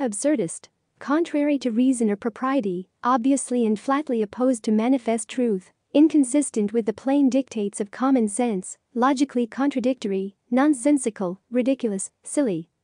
absurdest. Contrary to reason or propriety, obviously and flatly opposed to manifest truth, inconsistent with the plain dictates of common sense, logically contradictory, nonsensical, ridiculous, silly.